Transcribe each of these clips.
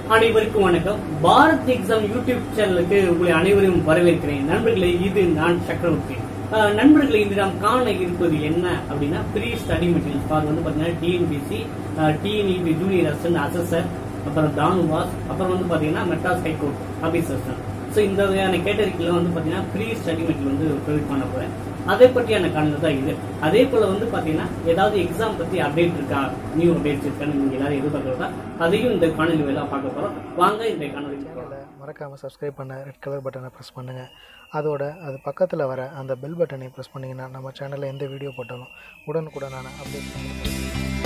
அனைவருக்கும் வணக்கம். Bharat exam YouTube சேனலுக்கு உங்களை அனைவரையும் வரவேற்கிறேன். நண்பர்களே, இது நான் சக்கரவர்த்தி. நண்பர்களை இன்று நாம் காண இருப்பது என்ன அப்படின்னா, ப்ரீ ஸ்டடி மெட்டீரியல்ஸ் ஃபார் வந்து பாத்தீங்கன்னா TNPSC, TNEB junior assistant, assessor, அப்புறம் தானுவாஸ், அப்புறம் வந்து பாத்தீங்கன்னா மெட்ராஸ் ஹைகோர்ட் ஆபீசர்ஸ். ஸோ இந்த வகையான கேட்டகரிக்குள்ள வந்து பாத்தீங்கன்னா ப்ரீ ஸ்டடி மெட்டீரியல் வந்து ப்ரொவைட் பண்ண போறேன். அதை பற்றியான காணொலி தான் இது. அதே போல வந்து பாத்தீங்கன்னா ஏதாவது எக்ஸாம் பத்தி அப்டேட் இருக்கா, நியூ அப்டேட்ஸ் இருக்கான்னு நீங்க எல்லாரும் எதிர்பார்க்கறதா, அதையும் இந்த காணொலி எல்லாம் பார்க்க போறோம். வாங்க இந்த காணொலி மறக்காமல் சப்ஸ்கிரைப் பண்ண ரெட் கலர் பட்டனை ப்ரெஸ் பண்ணுங்கள். அதோட அது பக்கத்தில் வர அந்த பெல் பட்டனை ப்ரெஸ் பண்ணிங்கன்னா நம்ம சேனலில் எந்த வீடியோ போட்டாலும் உடனுக்குடனான அப்டேட் பண்ணுங்கள்.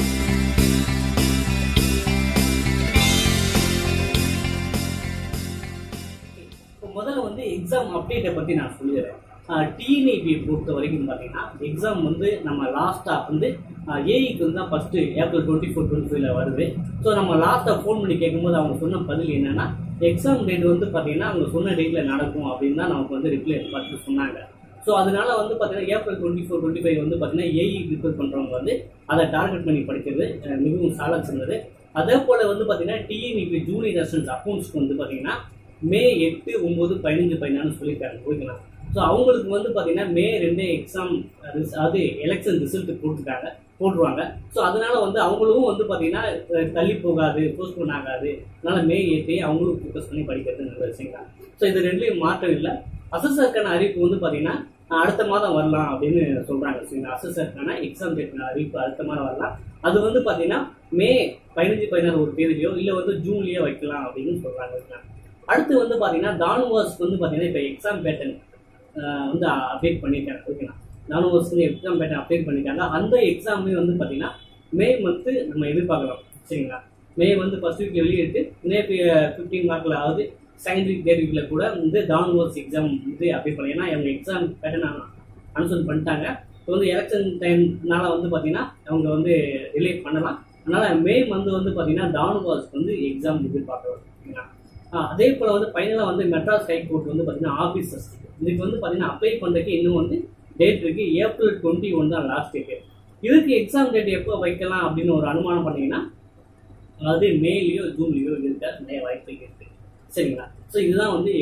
முதல்ல வந்து எக்ஸாம் அப்டேட்டை பற்றி நான் சொல்லிடுறேன். டிஎன்இபி பொறுத்த வரைக்கும் பார்த்தீங்கன்னா எக்ஸாம் வந்து நம்ம லாஸ்ட்டாக வந்து ஏஇக்கு வந்து தான் ஃபர்ஸ்ட் ஏப்ரல் 24, 25 வருது. ஸோ நம்ம லாஸ்ட்டாக ஃபோன் பண்ணி கேட்கும்போது அவங்க சொன்ன பதில் என்னன்னா, எக்ஸாம் டேட் வந்து பார்த்தீங்கன்னா அவங்க சொன்ன டேட்டில் நடக்கும் அப்படின்னு தான் நமக்கு வந்து ரிப்ளை பார்த்து சொன்னாங்க. ஸோ அதனால வந்து பார்த்தீங்கன்னா ஏப்ரல் 24, 25 வந்து பார்த்தீங்கன்னா ஏஇ ப்ரிப்பேர் பண்ணுறவங்க வந்து அதை டார்கெட் பண்ணி படிக்கிறது மிகவும் சால சிறந்தது. அதே போல் வந்து பார்த்தீங்கன்னா டிஎன்இபி ஜூனியர் அசிஸ்டன்ட் அக்கௌண்ட்ஸ்க்கு வந்து பார்த்தீங்கன்னா மே 8, 9, 15, 14 சொல்லியிருக்காங்க. ஓகேங்களா? ஸோ அவங்களுக்கு வந்து பார்த்தீங்கன்னா மே 2 எக்ஸாம் அது எலெக்ஷன் ரிசல்ட் போட்டுருவாங்க. ஸோ அதனால வந்து அவங்களும் வந்து பார்த்தீங்கன்னா தள்ளி போகாது, போஸ்ட்போன் ஆகாது. அதனால மே 8 அவங்களும் ஃபோக்கஸ் பண்ணி படிக்கிறது நல்ல விஷயங்களா. ஸோ இது ரெண்டுலையும் மாற்றம் இல்லை. அசஸருக்கான அறிவிப்பு வந்து பார்த்தீங்கன்னா அடுத்த மாதம் வரலாம் அப்படின்னு சொல்றாங்க. சரிங்களா? அசஸருக்கான எக்ஸாம் டேட்கான அறிவிப்பு அடுத்த மாதம் வரலாம். அது வந்து பார்த்தீங்கன்னா மே 15, 16 ஒரு தேதியோ இல்லை வந்து ஜூன்லயோ வைக்கலாம் அப்படின்னு சொல்றாங்க. அடுத்து வந்து பார்த்தீங்கன்னா தானுவாஸ்க்கு வந்து பார்த்தீங்கன்னா இப்போ எக்ஸாம் பேட்டர்ன் வந்து அப்டேட் பண்ணியிருக்காங்க. ஓகேங்களா? தானுவாஸ் வந்து எக்ஸாம் பேட்டர்ன் அப்டேட் பண்ணியிருக்காங்க. அந்த எக்ஸாமே வந்து பார்த்தீங்கன்னா மே மந்த்து நம்ம எதிர்பார்க்கலாம். சரிங்களா? மே வந்து ஃபர்ஸ்ட் வீக்ல வெளியிட்டு மே 15 மார்க்கில் ஆகுது, செகண்ட் வீக், தேர்ட் வீக்ல கூட வந்து தானுவாஸ் எக்ஸாம் வந்து அப்டேட் பண்ணலாம். ஏன்னா அவங்க எக்ஸாம் பேட்டர்ன் அனௌன்ஸ் பண்ணிட்டாங்க. இப்போ வந்து எலெக்ஷன் டைம்னால வந்து பார்த்தீங்கன்னா அவங்க வந்து டிலே பண்ணலாம். அதனால மே மந்த் வந்து பார்த்தீங்கன்னா தானுவாஸ்க்கு வந்து எக்ஸாம் எதிர்பார்க்கலாம். ஓகேங்களா? அதே போல் வந்து ஃபைனலாக வந்து மெட்ராஸ் ஹைகோர்ட் வந்து பார்த்தீங்கன்னா ஆஃபீஸர்ஸ் இதுக்கு வந்து பார்த்தீங்கன்னா அப்ளை பண்ணுறதுக்கு இன்னும் வந்து டேட் இருக்கு. ஏப்ரல் 21 தான் லாஸ்ட் டேட்டு. இதுக்கு எக்ஸாம் டேட் எப்போ வைக்கலாம் அப்படின்னு ஒரு அனுமானம் பண்ணீங்கன்னா அதாவது மேலேயோ ஜூன்லேயோ இருக்க நிறைய வாய்ப்பு இருக்கு. சரிங்களா? ஸோ இதுதான் வந்து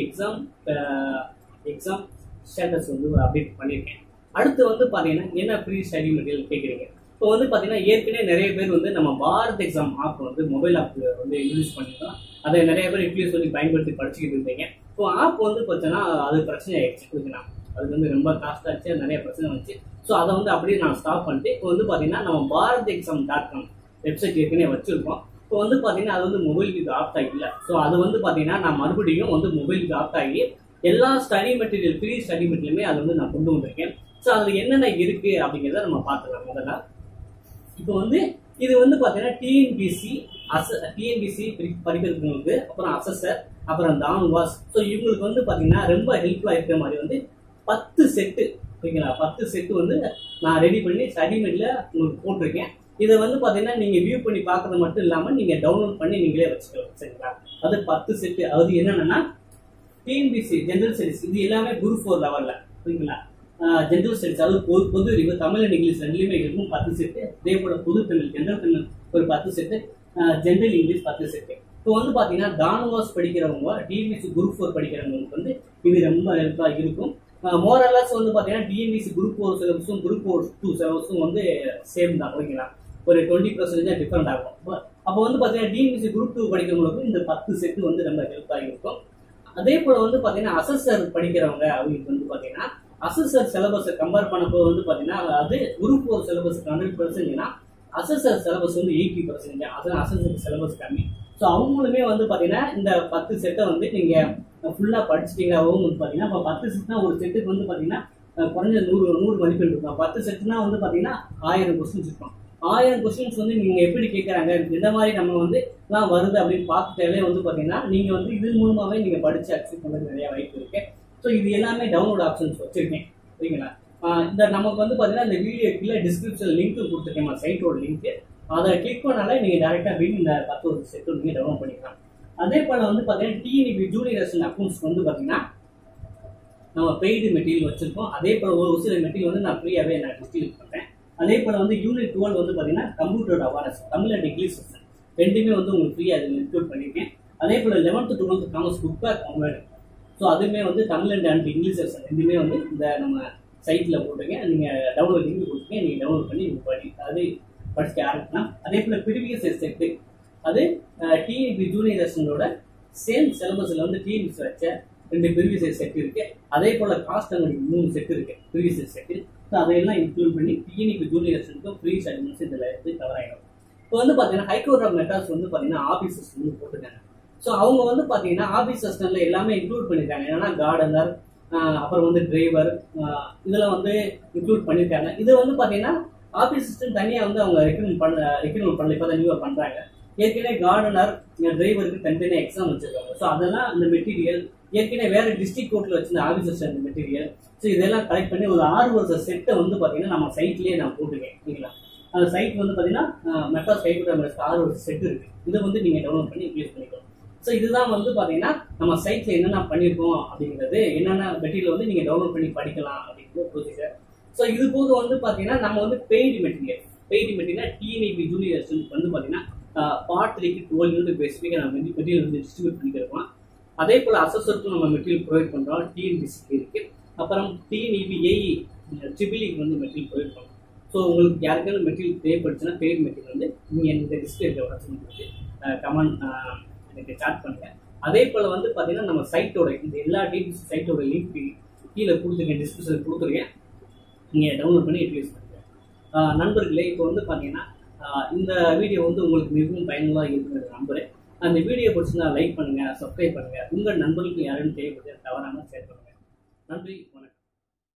எக்ஸாம் ஸ்டேட்டஸ் வந்து அப்டேட் பண்ணியிருக்கேன். அடுத்து வந்து பார்த்தீங்கன்னா என்ன ப்ரீ ஸ்டடி மெட்டீரியல் கேட்குறீங்க. இப்போ வந்து பார்த்தீங்கன்னா ஏற்கனவே நிறைய பேர் வந்து நம்ம பாரத் எக்ஸாம் ஆப் வந்து மொபைல் ஆப் வந்து யூஸ் பண்ணியிருக்கோம். அதை நிறைய பேர் யூஸ் பண்ணி பயன்படுத்தி படிச்சுக்கிட்டு இருந்தீங்க. இப்போ ஆப் வந்து பார்த்தீங்கன்னா அது பிரச்சனை ஆயிடுச்சு. ஓகேங்களா? அதுக்கு வந்து ரொம்ப காஸ்ட் ஆச்சு, நிறைய பிரச்சனை வந்துச்சு. ஸோ அதை வந்து அப்படியே நான் ஸ்டாப் பண்ணிட்டு இப்போ வந்து பார்த்தீங்கன்னா நம்ம bharatexam.com வெப்சைட் ஏற்கனவே வச்சிருக்கோம். இப்போ வந்து பார்த்தீங்கன்னா அது வந்து மொபைலுக்கு ஆப்ட் இல்லை. ஸோ அது வந்து பார்த்தீங்கன்னா நான் மறுபடியும் வந்து மொபைலுக்கு ஆப்ட் ஆகி எல்லா ஸ்டடி மெட்டீரியல் ப்ரீ ஸ்டடி மெட்டீரியலுமே அது வந்து நான் கொண்டு வந்திருக்கேன். ஸோ அதில் என்னென்ன இருக்கு அப்படிங்கிறத நம்ம பார்த்துக்கலாம். முதல்ல இப்போ வந்து இது வந்து பார்த்தீங்கன்னா டிஎன்பிசி படிக்கிறவங்களுக்கு, அப்புறம் அசஸர், அப்புறம் தானுவாஸ், ஸோ இவங்களுக்கு வந்து பார்த்தீங்கன்னா ரொம்ப ஹெல்ப்ஃபுல்லாக இருக்கிற மாதிரி வந்து 10 செட்டு, ஓகேங்களா? 10 செட்டு வந்து நான் ரெடி பண்ணி ஸ்டடி மெட்டீரியல் உங்களுக்கு போட்டிருக்கேன். இதை வந்து பார்த்தீங்கன்னா நீங்கள் வியூ பண்ணி பார்க்கறது மட்டும் இல்லாமல் நீங்கள் டவுன்லோட் பண்ணி நீங்களே வச்சுக்கலாம். சரிங்களா? அது 10 செட்டு. அது என்னென்னா டிஎன்பிசி ஜென்ரல் ஸ்டடிஸ் இது எல்லாமே குரூப் 4 லெவலில், ஓகேங்களா? ஜென்ரல் ஸ்டடிஸ் அதாவது பொது அறிவு, தமிழ் அண்ட் இங்கிலீஷ் ரெண்டுலையுமே இருக்கும் 10 செட்டு. அதே போல பொது தமிழ், ஜென்ரல் தமிழ் ஒரு 10 செட்டு, ஜென்ரல் இங்கிலீஷ் 10 செட்டு. இப்போ வந்து பார்த்தீங்கன்னா தானுவாஸ் படிக்கிறவங்க, டிஎன்பிசி குரூப் 4 படிக்கிறவங்களுக்கு வந்து இது ரொம்ப ஹெல்ப்ஃபுல்லாக இருக்கும். மோரலஸ் வந்து பார்த்தீங்கன்னா டிஎன்பிசி குரூப் 4 சிலபஸும் குரூப் 2 சிலபஸும் வந்து சேம் தான். ஓகேங்களா? ஒரு 20% டிஃபரெண்ட் ஆகும். அப்போ வந்து பார்த்தீங்கன்னா டிஎன்பிசி குரூப் 2 படிக்கிறவங்களுக்கு இந்த 10 செட்டு வந்து ரொம்ப ஹெல்ப்ஃபுல்லாக இருக்கும். அதே போல வந்து பார்த்தீங்கன்னா அசஸர் படிக்கிறவங்க அவங்களுக்கு வந்து பார்த்தீங்கன்னா அசஸர் சிலபஸை கம்பேர் பண்ணப்போ வந்து பார்த்தீங்கன்னா அது குரூப் 4 சிலபஸ் 100%, அசஸர் சிலபஸ் வந்து 80%. அதான் அசஸர் சிலபஸ் கம்மி. ஸோ அவங்களுமே வந்து பார்த்தீங்கன்னா இந்த 10 செட்டை வந்து நீங்கள் ஃபுல்லாக படிச்சிட்டீங்களாவும் வந்து பார்த்தீங்கன்னா இப்போ 10 செட்னா ஒரு செட்டுக்கு வந்து பார்த்தீங்கன்னா குறைஞ்ச 100 மதிப்பெண் இருக்கும். 10 செட்னா வந்து பார்த்தீங்கன்னா 1000 கொஸ்டின்ஸ் இருக்கும். 1000 கொஸ்டின்ஸ் வந்து நீங்கள் எப்படி கேட்குறாங்க, இந்த மாதிரி நம்ம வந்து எல்லாம் வருது அப்படின்னு பார்த்துட்டாலே வந்து பார்த்தீங்கன்னா நீங்கள் வந்து இது மூலமாகவே நீங்கள் படித்து அக்செப்ட் பண்ணுறது நிறைய வாய்ப்பு இருக்கு. ஸோ இது எல்லாமே டவுன்லோட் ஆப்ஷன்ஸ் வச்சிருக்கேன். சரிங்களா? இந்த நமக்கு வந்து பார்த்தீங்கன்னா இந்த வீடியோ கீழே டிஸ்கிரிப்ஷன் லிங்க் கொடுத்துருக்கேன், சைட்டோட லிங்க். அதை கிளிக் பண்ணாலே நீங்கள் டேரெக்டாக போய் இந்த 10 செட்டு நீங்கள் டவுன்லோட் பண்ணிக்கலாம். அதே போல் வந்து பார்த்தீங்கன்னா டிஎன்இபி ஜூனியர் அசிஸ்டன்ட் அக்கௌண்ட்ஸ் வந்து பார்த்தீங்கன்னா நம்ம பெய்டு மெட்டீரியல் வச்சிருக்கோம். அதே போல் ஒரு சில மெட்டீரியல் வந்து நான் ஃப்ரீயாகவே நான் டிஸ்ட்ரிபியூட் பண்ணுறேன். அதே போல் வந்து யூனிட் 12 வந்து பார்த்தீங்கன்னா computer awareness, Tamil and English ரெண்டுமே வந்து உங்களுக்கு ஃப்ரீயாக இன்க்ளூட் பண்ணியிருக்கேன். அதே அதே போல் 11th 12th commerce book back அவங்க. ஸோ அதுவுமே வந்து தமிழ் அண்ட் இங்கிலீஷ் வெர்ஷன் ரெண்டுமே வந்து இந்த நம்ம சைட்டில் போட்டுங்க. நீங்கள் டவுன்லோட் லிங்க் கொடுத்துங்க, நீங்கள் டவுன்லோட் பண்ணி அது படிச்சுக்க ஆரம்பிக்கலாம். அதே போல் ப்ரீவியஸ் செட்டு அது டிஎன்பி ஜூனியர் வெர்ஷனோட சேம் சிலபஸில் வந்து டிஎன்பிசி வச்ச 2 ப்ரீவியஸ் செட் இருக்குது. அதே போல் காஸ்ட் அண்ட் 3 செட் இருக்குது ப்ரீவியஸ் செட்டு. ஸோ அதையெல்லாம் இன்க்ளூட் பண்ணி டிஎன்பி ஜூனியர் வெர்ஷனுக்கும் ஃப்ரீ அட்மிஷன்ஸ் இதில் வந்து கவர் ஆகிடும். இப்போ வந்து பார்த்தீங்கன்னா ஹைகோர்ட் ஆஃப் மெட்ராஸ் வந்து பார்த்தீங்கன்னா ஆஃபீஸர்ஸ் வந்து போட்டுருக்காங்க. ஸோ அவங்க வந்து பார்த்தீங்கன்னா ஆஃபீஸ் அசிஸ்டன்ட்ல எல்லாமே இன்க்ளூட் பண்ணியிருக்காங்க. என்னன்னா கார்டனர், அப்புறம் வந்து டிரைவர், இதெல்லாம் வந்து இன்க்ளூட் பண்ணியிருக்காங்க. இது வந்து பார்த்தீங்கன்னா ஆஃபீஸ் அசிஸ்டன்ட் தனியாக வந்து அவங்க ரெக்ரூட்மெண்ட் பண்ணல, இப்போ தான் நியூவாக பண்ணுறாங்க. ஏற்கனவே கார்டனர், டிரைவருக்கு தனித்தனியாக எக்ஸாம் வச்சிருக்காங்க. ஸோ அதெல்லாம் இந்த மெட்டீரியல் ஏற்கனவே வேற டிஸ்ட்ரிக்ட் கோர்ட்டில் வச்சிருந்த ஆஃபீஸ் அசிஸ்டன்ட் மெட்டீரியல். ஸோ இதெல்லாம் கலெக்ட் பண்ணி ஒரு 6 வருஷ செட்டை வந்து பார்த்தீங்கன்னா நம்ம சைட்லேயே நான் போட்டுருக்கேன். சரிங்களா? அந்த சைட் வந்து பார்த்தீங்கன்னா மெட்ராஸ் ஹைகோர்ட் ஆஃப் மெட்ராஸ் 6 வருஷ செட் இருக்குது. இதை வந்து நீங்கள் டவுன்லோட் பண்ணி யூஸ் பண்ணிக்கலாம். ஸோ இதுதான் வந்து பார்த்தீங்கன்னா நம்ம சைட்டில் என்னென்ன பண்ணியிருக்கோம் அப்படிங்கிறது, என்னென்ன மெட்டீரியல் வந்து நீங்கள் டவுன்லோட் பண்ணி படிக்கலாம் அப்படிங்கிற ப்ரொசீஜர். ஸோ இது போக வந்து பார்த்தீங்கன்னா நம்ம வந்து பெய்டு மெட்டீரியல் டிஎன்இபி ஜூனியர் வந்து பார்த்தீங்கன்னா பார்ட் 3க்கு 12 யூனிட் ஸ்பெசிஃபிக்காக நம்ம மெட்டீரியல் வந்து டிஸ்ட்ரிபியூட் பண்ணிக்கிறோம். அதே போல் அசஸருக்கும் நம்ம மெட்டீரியல் ப்ரொவைட் பண்ணுறோம். டிஎன்பிசிக்கு இருக்குது. அப்புறம் டிஎன்இபி ஏஇ ட்ரிபிள்இக்கு வந்து மெட்டீரியல் ப்ரொவைட் பண்ணுறோம். ஸோ உங்களுக்கு யாருக்காவது மெட்டீரியல் தேவைப்படுச்சுன்னா பெய்டு மெட்டீரியல் வந்து நீங்கள் இந்த டிஸ்பிளே வாட்ஸ்அப் கமெண்ட் எனக்கு சாட் பண்ணுங்க. அதே போல் வந்து பார்த்தீங்கன்னா நம்ம சைட்டோட இந்த எல்லா டிஎன்பிசி சைட்டோட லிங்க் கீழே கொடுத்துருக்கேன், டிஸ்கிரிப்ஷனில் கொடுத்துருக்கேன். நீங்கள் டவுன்லோட் பண்ணி யூட்டிலைஸ் பண்ணுங்கள். நண்பர்களே, இப்போ வந்து பார்த்தீங்கன்னா இந்த வீடியோ வந்து உங்களுக்கு மிகவும் பயனுள்ளதாக இருக்குன்னு நம்புகிறேன். அந்த வீடியோ பிடிச்சிருந்தா லைக் பண்ணுங்கள், சப்ஸ்கிரைப் பண்ணுங்கள். உங்கள் நண்பர்களுக்கு யாரும் தேவைப்படுது தவறாமல் ஷேர் பண்ணுங்கள். நன்றி, வணக்கம்.